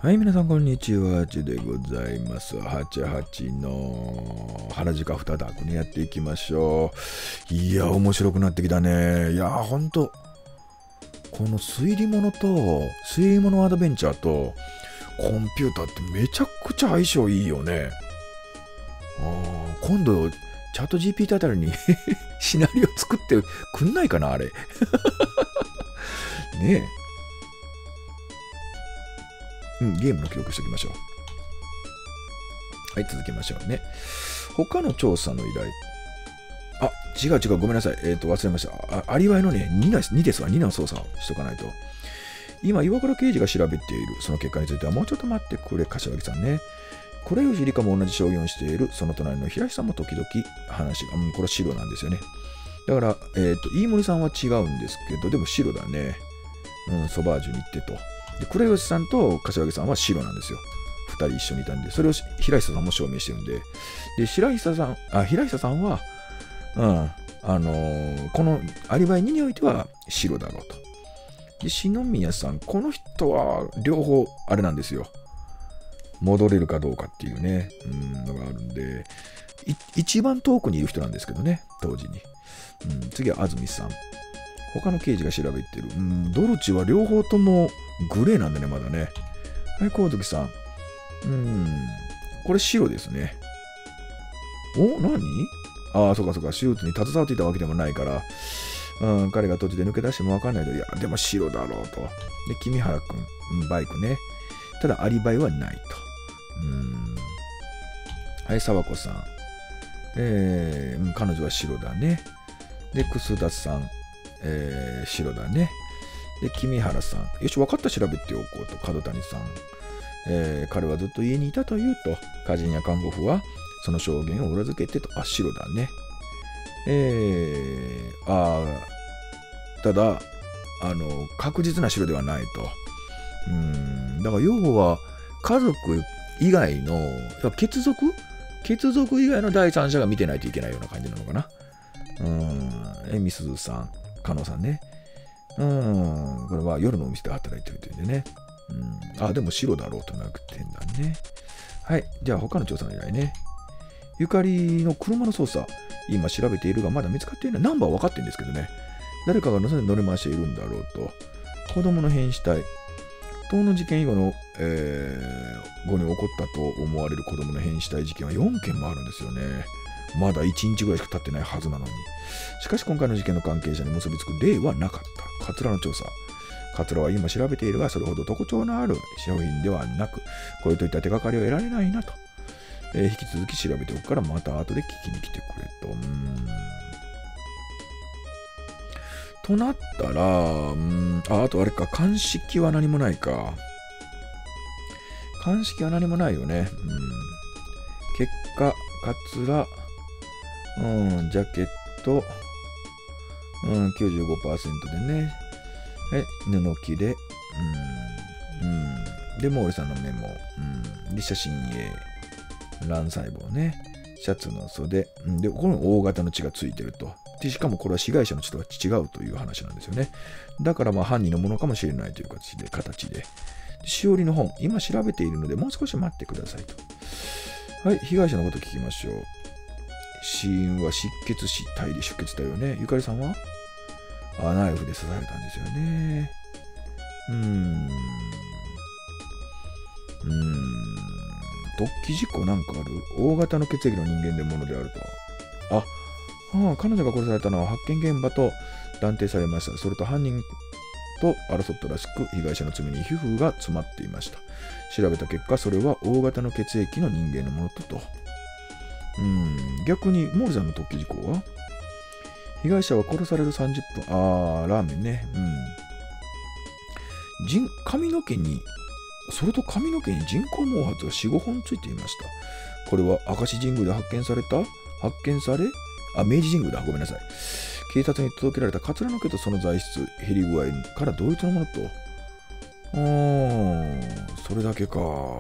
はい、皆さんこんにちは。ちでございます。88の原宿アフターダークね、やっていきましょう。いや、面白くなってきたね。いや、ほんと、この推理物アドベンチャーとコンピューターってめちゃくちゃ相性いいよね。今度、チャット GPT あたりにシナリオ作ってくんないかな、あれ。ねえ。ゲームの記録しておきましょう。はい、続きましょうね。他の調査の依頼。違う、ごめんなさい。忘れました。アリバイのね、2ですわ。2の操作をしとかないと。今、岩倉刑事が調べているその結果については、もうちょっと待ってくれ、柏木さんね。これより理科も同じ証言をしている、その隣の平井さんも時々話が、これは白なんですよね。だから、飯森さんは違うんですけど、でも白だね。ソバージュに行ってと。で、倉吉さんと柏木さんは白なんですよ。2人一緒にいたんで、それを平久さんも証明してるんで。で、平久さんは、このアリバイ2においては白だろうと。で、篠宮さん、この人は両方あれなんですよ。戻れるかどうかっていうね、のがあるんで、一番遠くにいる人なんですけどね、当時に。次は安住さん。他の刑事が調べてる。ドルチは両方ともグレーなんだね、まだね。はい、神月さん。これ白ですね。何？そうか。手術に携わっていたわけでもないから、彼が途中で抜け出してもわかんないけど、いや、でも白だろうと。で、君原くん、バイクね。ただ、アリバイはないと。はい、沢子さん。彼女は白だね。で、楠田さん。白だね。で、君原さん。よし、分かった、調べておこうと。角谷さん。彼はずっと家にいたというと、歌人や看護婦はその証言を裏付けてと。白だね。ただ、確実な白ではないと。だから要は、家族以外の、血族以外の第三者が見てないといけないような感じなのかな。みすずさん、加納さんね。これは夜のお店で働いてるというんでね。でも白だろうとなくてんだね。はい。じゃあ他の調査の依頼ね。ゆかりの車の操作、今調べているがまだ見つかっていない。ナンバーは分かってるんですけどね。誰かが乗り回しているんだろうと。子供の変死体。東の事件以後の、後に起こったと思われる子供の変死体事件は4件もあるんですよね。まだ1日ぐらいしか経ってないはずなのに。しかし今回の事件の関係者に結びつく例はなかった。カツラの調査。カツラは今調べているが、それほど特徴のある商品ではなく、これといった手がかりを得られないなと。引き続き調べておくから、また後で聞きに来てくれと。となったら、あとあれか、鑑識は何もないか。鑑識は何もないよね。結果、カツラ、ジャケット、95% でね。布切れ、で、毛利さんのメモ、で、写真絵、卵細胞ね、シャツの袖、で、この大型の血がついてると。で、しかもこれは被害者の血とは違うという話なんですよね。だから犯人のものかもしれないという形で。しおりの本、今調べているので、もう少し待ってくださいと。はい、被害者のこと聞きましょう。死因は失血死体で出血だよね。ゆかりさんはナイフで刺されたんですよね。突起事故なんかある？大型の血液の人間でものであると。彼女が殺されたのは発見現場と断定されました。それと犯人と争ったらしく、被害者の罪に皮膚が詰まっていました。調べた結果、それは大型の血液の人間のものと。逆に、毛利さんの突起事故は被害者は殺される30分。ラーメンね。髪の毛に人工毛髪が4、5本ついていました。これは明石神宮で発見され明治神宮だ。ごめんなさい。警察に届けられたカツラの毛とその材質、減り具合から同一のものと。それだけか。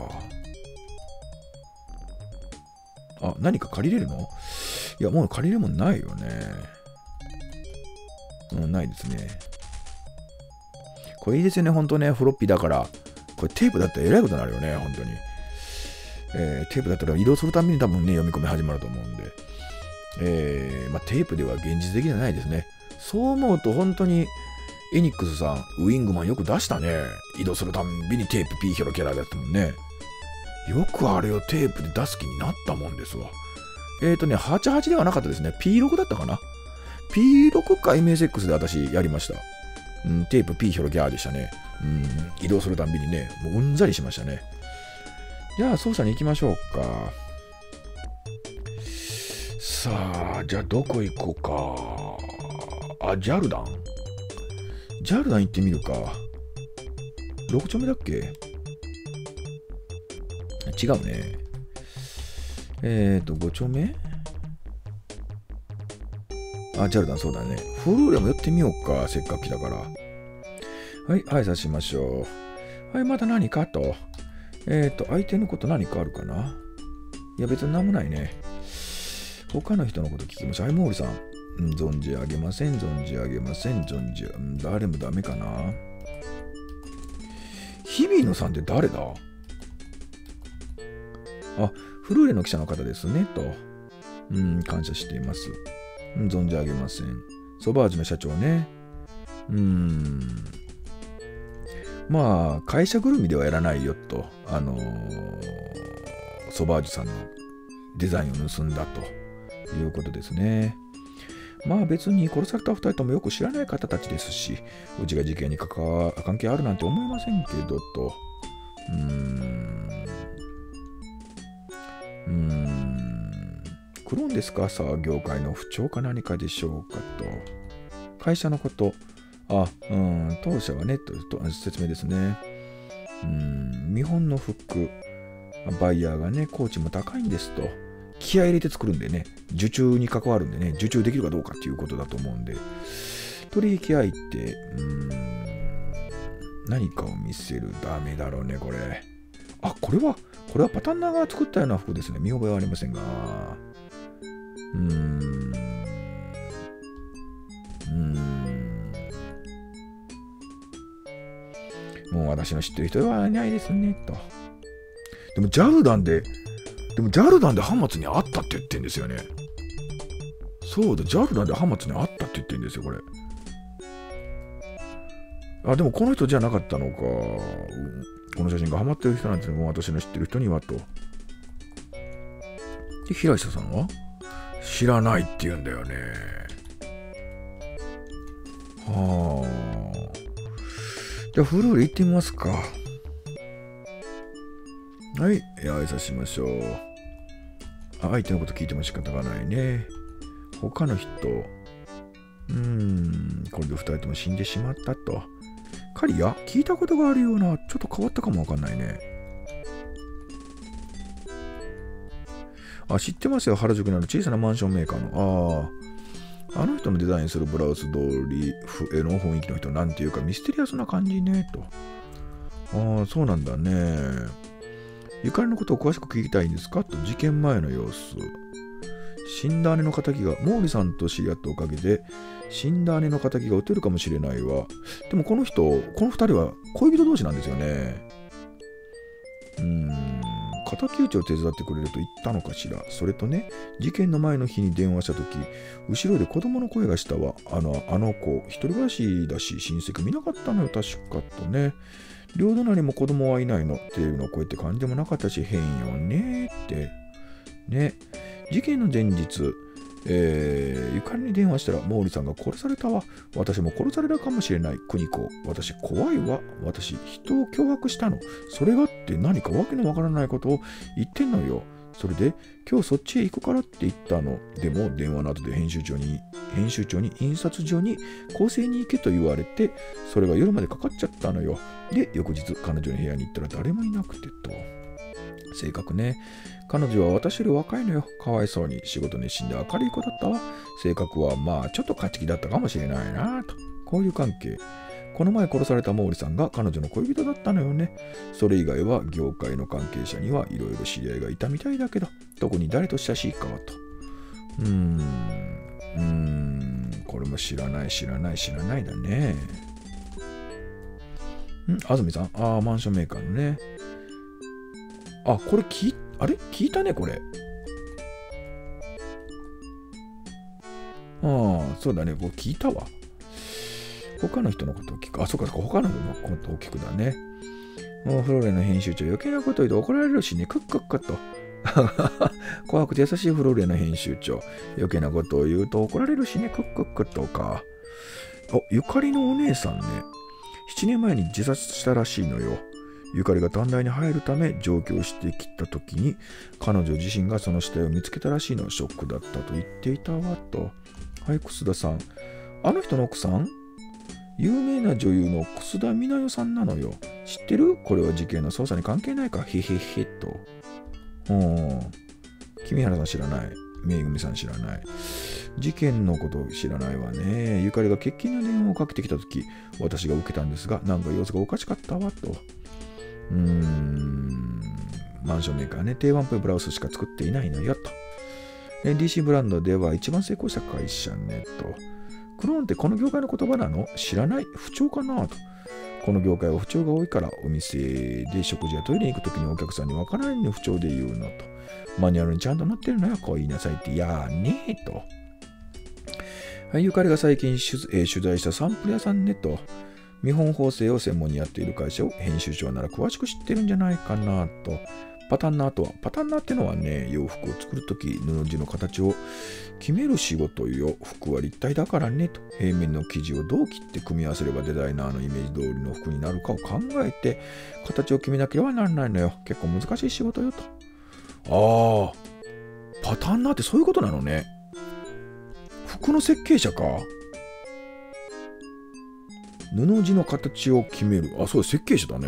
何か借りれるの？いや、もう借りれるもんないよね。ないですね。これいいですよね、ほんとね。フロッピーだから、 これテープだったらえらいことになるよね、本当に。テープだったら移動するために多分ね、読み込み始まると思うんで。テープでは現実的じゃないですね。そう思うと本当に、エニックスさん、ウィングマンよく出したね。移動するたんびにテープ P ヒョロキャラだったもんね。よくあれをテープで出す気になったもんですわ。88ではなかったですね。P6 だったかな。P6 か MSX で私やりました。テープ P ヒョロキャラでしたね。移動するたんびにね、もううんざりしましたね。じゃあ操作に行きましょうか。さあ、じゃあどこ行こうか。ジャルダン行ってみるか。6丁目だっけ？違うね。5丁目？ジャルダンそうだね。フルーレも寄ってみようか。せっかく来たから。はい、挨拶しましょう。はい、また何かと。相手のこと何かあるかな？いや、別に何もないね。他の人のこと聞きましょう。はい、モーリさん。存じ上げません。誰もダメかな。日比野さんって誰だ？フルーレの記者の方ですね、と。感謝しています。存じ上げません。ソバージュの社長ね。会社ぐるみではやらないよと。ソバージュさんのデザインを盗んだということですね。別に殺された2人ともよく知らない方たちですし、うちが事件に関係あるなんて思いませんけどと。クローンですか？さあ、業界の不調か何かでしょうかと。会社のこと。当社はね、と説明ですね。見本のフック。バイヤーがね、工値も高いんですと。気合い入れて作るんでね、受注に関わるんでね、受注できるかどうかっていうことだと思うんで、取引相手、何かを見せる。ダメだろうね、これ。これはパタンナーが作ったような服ですね。見覚えはありませんが。もう私の知ってる人はいないですね、と。でもジャルダンでハマツにあったって言ってんですよね。そうだ、ジャルダンでハマツにあったって言ってんですよ、これ。でもこの人じゃなかったのか。この写真がハマってる人なんてもう私の知ってる人にはと。で、平下さんは知らないって言うんだよね。じゃあ、フルール行ってみますか。はい、挨拶しましょう。相手のこと聞いても仕方がないね。他の人。これで2人とも死んでしまったと。カリア？聞いたことがあるような、ちょっと変わったかもわかんないね。知ってますよ。原宿にある小さなマンションメーカーの。あの人のデザインするブラウス通り絵の雰囲気の人なんていうかミステリアスな感じね、と。そうなんだね。ゆかりのことを詳しく聞きたいんですかと。事件前の様子。死んだ姉の仇が、毛利さんと知り合ったおかげで、死んだ姉の仇が撃てるかもしれないわ。でもこの二人は恋人同士なんですよね。敵討ちを手伝ってくれると言ったのかしら。それとね、事件の前の日に電話したとき、後ろで子供の声がしたわ。あの子、一人暮らしだし、親戚見なかったのよ、確かとね。両隣も子供はいないの。テレビの声って感じでもなかったし、変よねって。ね。事件の前日、ゆかりに電話したら、毛利さんが殺されたわ。私も殺されるかもしれない。邦子。私怖いわ。私、人を脅迫したの。それがって何かわけのわからないことを言ってんのよ。それで、今日そっちへ行くからって言ったの。でも、電話の後で編集長に印刷所に構成に行けと言われて、それが夜までかかっちゃったのよ。で、翌日、彼女の部屋に行ったら誰もいなくてと。性格ね。彼女は私より若いのよ。かわいそうに。仕事熱心で明るい子だったわ。性格はちょっと勝ち気だったかもしれないなと。こういう関係。この前殺された毛利さんが彼女の恋人だったのよね。それ以外は業界の関係者にはいろいろ知り合いがいたみたいだけど、特に誰と親しいかはと。これも知らないだね。 安住さん、マンションメーカーのね。これあれ聞いたね、これ。そうだね、これ聞いたわ。他の人のことを聞く。そうか、他の人のことを聞くだね。フローレの編集長、余計なこと言うと怒られるしね、クックックと。怖くて優しいフローレの編集長、余計なことを言うと怒られるしね、クックックとか。ゆかりのお姉さんね、7年前に自殺したらしいのよ。ゆかりが短大に入るため上京してきた時に、彼女自身がその死体を見つけたらしいの。ショックだったと言っていたわと。はい、楠田さん。あの人の奥さん、有名な女優の楠田美奈代さんなのよ。知ってる？これは事件の捜査に関係ないか。へへへと。君原さん知らない。めぐみさん知らない。事件のこと知らないわね。ゆかりが欠勤の電話をかけてきたとき、私が受けたんですが、なんか様子がおかしかったわと。マンションメーカーね、定番っぽいブラウスしか作っていないのよと。DC ブランドでは一番成功した会社ねと。クローンってこの業界の言葉なの？知らない？不調かなと。この業界は不調が多いからお店で食事やトイレに行くときにお客さんにわからないのに不調で言うのと。マニュアルにちゃんと載ってるのよ。こう言いなさいって。やーねーと。はい、ゆかりが最近取材したサンプル屋さんねと。見本縫製を専門にやっている会社を編集長なら詳しく知ってるんじゃないかなと。パタンナーってのはね、洋服を作るとき布地の形を決める仕事よ。服は立体だからねと。平面の生地をどう切って組み合わせればデザイナーのイメージ通りの服になるかを考えて形を決めなければならないのよ。結構難しい仕事よと。パタンナーってそういうことなのね。服の設計者か。布地の形を決める。そう設計者だね。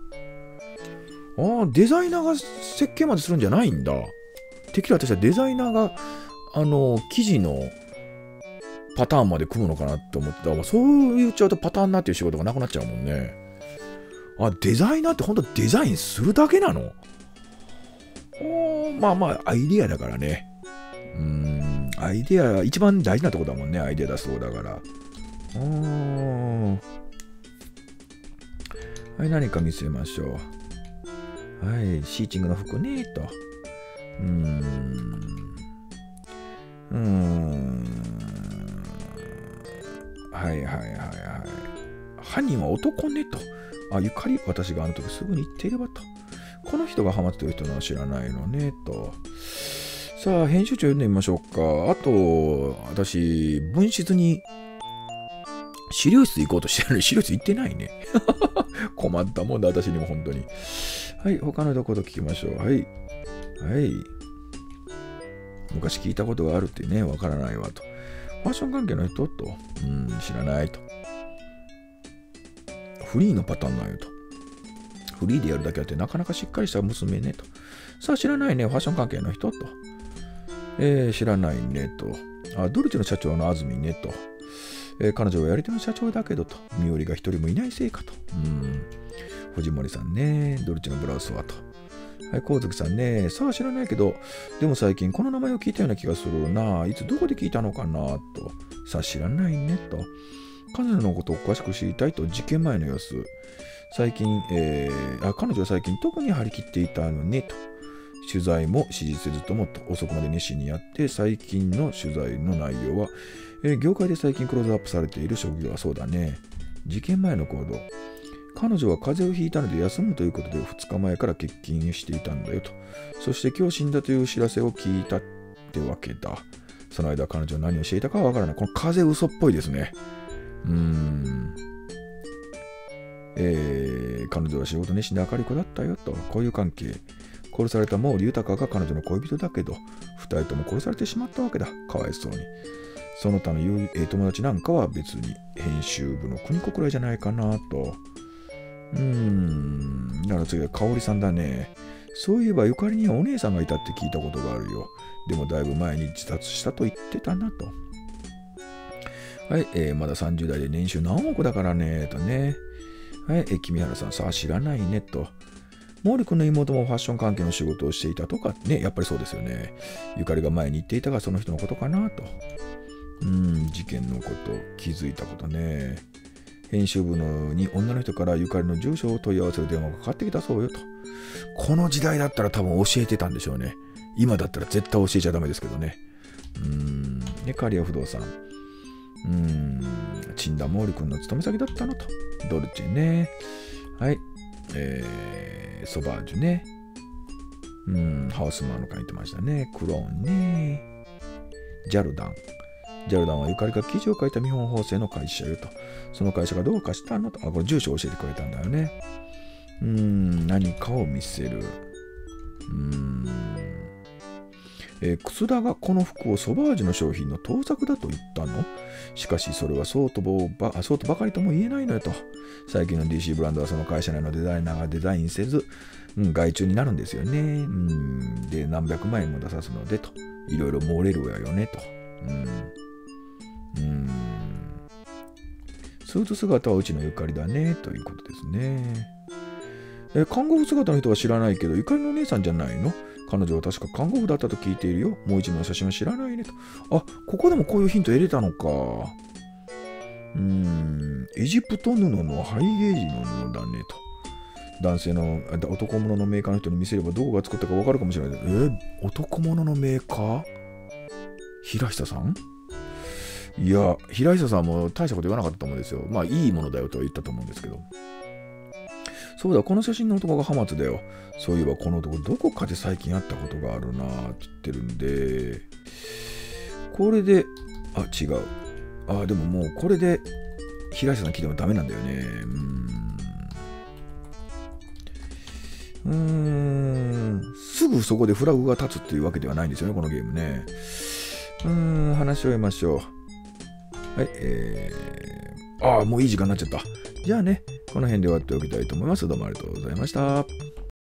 デザイナーが設計までするんじゃないんだ。てっきり私はデザイナーが生地のパターンまで組むのかなって思ってた。そう言っちゃうとパターンナーっていう仕事がなくなっちゃうもんね。デザイナーって本当デザインするだけなの？まあアイディアだからね。アイディア一番大事なとこだもんね。アイディアだそうだから。はい、何か見せましょう。はい、シーチングの服ねと。はい。犯人は男ねと。ゆかり、私があの時すぐに言っていればと。この人がハマっている人は知らないのねと。さあ、編集長読んでみましょうか。あと、私、分室に資料室行こうとしてるのに資料室行ってないね。困ったもんだ、私にも本当に。はい、他のところ聞きましょう。はい。昔聞いたことがあるってね、わからないわと。ファッション関係の人と。知らないと。フリーのパターンなんよと。フリーでやるだけあってなかなかしっかりした娘ねと。さあ、知らないね、ファッション関係の人と。知らないねと。ドルチェの社長の安住ねと。彼女はやり手の社長だけどと。身寄りが一人もいないせいかと。藤森さんね。ドルチェのブラウスはと。はい、光月さんね。さあ知らないけど、でも最近この名前を聞いたような気がするな。いつどこで聞いたのかなと。さあ知らないねと。彼女のことを詳しく知りたいと。事件前の様子。最近、彼女は最近特に張り切っていたのねと。取材も指示せずとも遅くまで熱心にやって、最近の取材の内容は、業界で最近クローズアップされている職業はそうだね。事件前の行動。彼女は風邪をひいたので休むということで2日前から欠勤していたんだよと。そして今日死んだという知らせを聞いたってわけだ。その間彼女は何をしていたかはわからない。この風邪嘘っぽいですね。彼女は仕事熱心で明るい子だったよと。こういう関係。殺された毛利豊が彼女の恋人だけど、2人とも殺されてしまったわけだ。かわいそうに。その他の友達なんかは別に編集部の邦子くらいじゃないかなと。なら次は香織さんだね。そういえばゆかりにはお姉さんがいたって聞いたことがあるよ。でもだいぶ前に自殺したと言ってたなと。はい、まだ30代で年収何億だからねとね。はい、君原さんさあ知らないねと。毛利君の妹もファッション関係の仕事をしていたとかね。やっぱりそうですよね。ゆかりが前に言っていたがその人のことかなと。事件のこと、気づいたことね。 編集部に女の人からゆかりの住所を問い合わせる電話がかかってきたそうよと。この時代だったら多分教えてたんでしょうね。今だったら絶対教えちゃダメですけどね。で、カリア不動産。陳田毛利君の勤め先だったのと。ドルチェね。はい。ソバージュね。ハウスマンの会言ってましたね。クローンね。ジャルダン。ジャルダンはゆかりが記事を書いた見本法制の会社よと。その会社がどうかしたのと。これ住所を教えてくれたんだよね。何かを見せる。楠田がこの服をソバージュの商品の盗作だと言ったの？しかしそれはそうとばかりとも言えないのよと。最近の DC ブランドはその会社内のデザイナーがデザインせず、外注になるんですよね。で、何百万円も出さすのでと。いろいろ漏れるわよねと。スーツ姿はうちのゆかりだねということですね。看護婦姿の人は知らないけど、ゆかりのお姉さんじゃないの？彼女は確か看護婦だったと聞いているよ。もう一枚の写真は知らないねと。ここでもこういうヒント得れたのか。エジプト布のハイゲージの布だねと。男性の男物のメーカーの人に見せればどこが作ったか分かるかもしれない。男物のメーカー？平久さん？いや、平久さんも大したこと言わなかったと思うんですよ。まあいいものだよとは言ったと思うんですけど。そうだ、この写真の男が浜松だよ。そういえばこの男どこかで最近会ったことがあるなーって言ってるんで、これで、違う。でももうこれで平久さん聞いてもダメなんだよね。すぐそこでフラグが立つっていうわけではないんですよね、このゲームね。話し終えましょう。はい、もういい時間になっちゃった。じゃあね、この辺で終わっておきたいと思います。どうもありがとうございました。